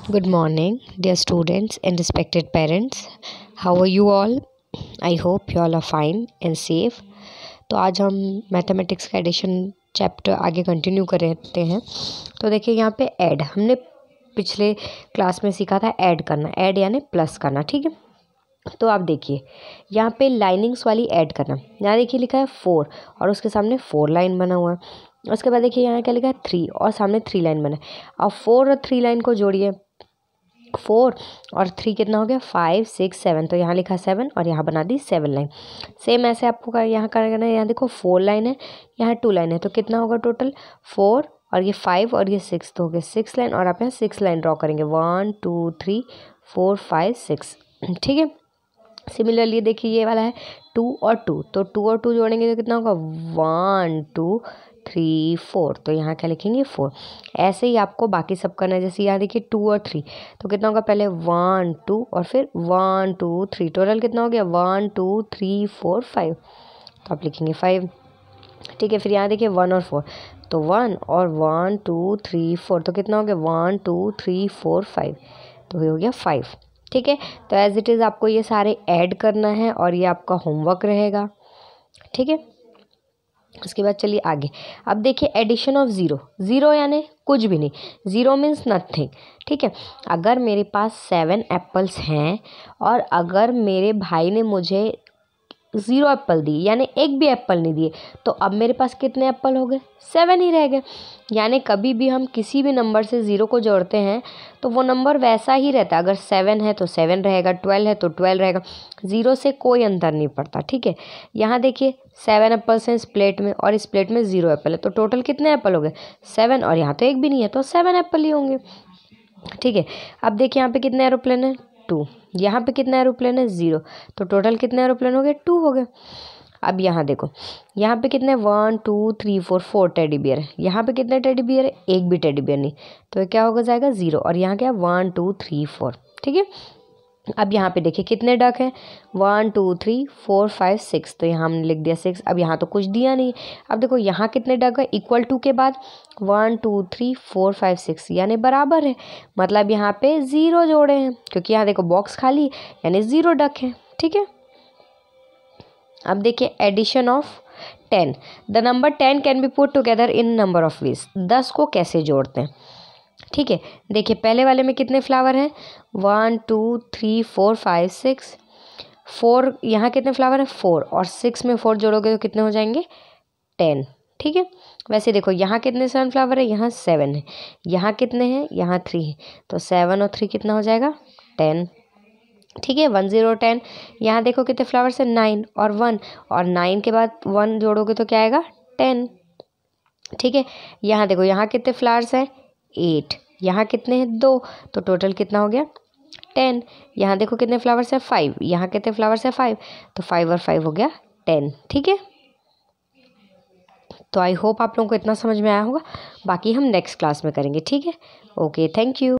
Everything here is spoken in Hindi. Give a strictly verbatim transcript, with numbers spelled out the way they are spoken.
Good morning, dear students and respected parents. How are you all? I hope you all are fine and safe. तो आज हम मैथमेटिक्स का एडिशन चैप्टर आगे कंटिन्यू करते हैं। तो देखिए यहाँ पे ऐड हमने पिछले क्लास में सीखा था ऐड करना, ऐड यानी प्लस करना, ठीक है। तो आप देखिए यहाँ पे लाइनिंग्स वाली ऐड करना, यहाँ देखिए लिखा है फोर और उसके सामने फोर लाइन बना हुआ है। उसके बाद देखिए यहाँ क्या लिखा है थ्री और सामने थ्री लाइन बना है। अब फोर और थ्री लाइन को जोड़िए, फोर और थ्री कितना हो गया फाइव सिक्स सेवन, तो यहाँ लिखा सेवन और यहाँ बना दी सेवन लाइन। सेम ऐसे आपको का यहाँ करना है। यहाँ देखो फोर लाइन है, यहाँ टू लाइन है, तो कितना होगा टोटल फोर और ये फाइव और ये सिक्स, तो हो गया सिक्स लाइन। और आप यहाँ सिक्स लाइन ड्रॉ करेंगे, one two three four five six, ठीक है। सिमिलरली देखिए ये वाला है टू और टू, तो टू और टू जोड़ेंगे तो कितना होगा वन टू थ्री फोर, तो यहाँ क्या लिखेंगे फोर। ऐसे ही आपको बाकी सब करना है। जैसे यहाँ देखिए टू और थ्री, तो कितना होगा पहले वन टू और फिर वन टू थ्री, टोटल कितना हो गया one two three four five, तो आप लिखेंगे फाइव, ठीक है। फिर यहाँ देखिए वन और फोर, तो वन और वन टू थ्री फोर, तो कितना हो गया one two three four five, तो ये हो गया फाइव, ठीक है। तो एज इट इज़ आपको ये सारे ऐड करना है और ये आपका होमवर्क रहेगा, ठीक है। उसके बाद चलिए आगे। अब देखिए एडिशन ऑफ ज़ीरो, ज़ीरो यानी कुछ भी नहीं, ज़ीरो मीन्स नथिंग, ठीक है। अगर मेरे पास सेवन एप्पल्स हैं और अगर मेरे भाई ने मुझे ज़ीरो एप्पल दी यानी एक भी एप्पल नहीं दिए, तो अब मेरे पास कितने एप्पल हो गए सेवन ही रह गए। यानी कभी भी हम किसी भी नंबर से ज़ीरो को जोड़ते हैं तो वो नंबर वैसा ही रहता है। अगर सेवन है तो सेवन रहेगा, ट्वेल्व है तो ट्वेल्व रहेगा, ज़ीरो से कोई अंतर नहीं पड़ता, ठीक है। यहाँ देखिए सेवन एप्पल्स हैं इस प्लेट में और इस प्लेट में ज़ीरो एप्पल है, तो टोटल कितने एप्पल हो गए सेवन, और यहाँ तो एक भी नहीं है तो सेवन एप्पल ही होंगे, ठीक है। अब देखिए यहाँ पे कितने एरोप्लेन है टू, यहाँ पे कितना एरोप्लेन है ज़ीरो, तो टोटल कितने एरोप्लेन हो गए टू हो गए। अब यहाँ देखो यहाँ पे कितने one two three four four teddy bear है, यहाँ पे कितने टेडी बियर है एक भी टेडी बियर नहीं, तो क्या होगा जाएगा ज़ीरो, और यहाँ क्या वन टू थ्री फोर, ठीक है। अब यहाँ पे देखिए कितने डक हैं one two three four five six, तो यहाँ हमने लिख दिया सिक्स। अब यहाँ तो कुछ दिया नहीं। अब देखो यहाँ कितने डक है इक्वल टू के बाद one two three four five six यानी बराबर है, मतलब यहाँ पे ज़ीरो जोड़े हैं क्योंकि यहाँ देखो बॉक्स खाली यानी ज़ीरो डक है, ठीक है। अब देखिए addition of ten, the number ten can be put together in number of ways, दस को कैसे जोड़ते हैं, ठीक है। देखिए पहले वाले में कितने फ्लावर हैं one two three four five six, four यहाँ कितने फ्लावर है फोर, और सिक्स में फोर जोड़ोगे तो कितने हो जाएंगे टेन, ठीक है। वैसे देखो यहाँ कितने सेवन फ्लावर है यहाँ सेवन है, यहाँ कितने हैं यहाँ थ्री है, तो सेवन और थ्री कितना हो जाएगा टेन, ठीक है। वन ज़ीरो टेन, यहाँ देखो कितने फ्लावर्स है नाइन और वन, और नाइन के बाद वन जोड़ोगे तो क्या आएगा टेन, ठीक है। यहाँ देखो यहाँ कितने फ्लावर्स हैं एट, यहाँ कितने हैं दो, तो टोटल कितना हो गया टेन। यहाँ देखो कितने फ्लावर्स है फाइव, यहाँ कितने फ्लावर्स है फाइव, तो फाइव और फाइव हो गया टेन, ठीक है। तो आई होप आप लोगों को इतना समझ में आया होगा, बाकी हम नेक्स्ट क्लास में करेंगे, ठीक है। Okay, thank you.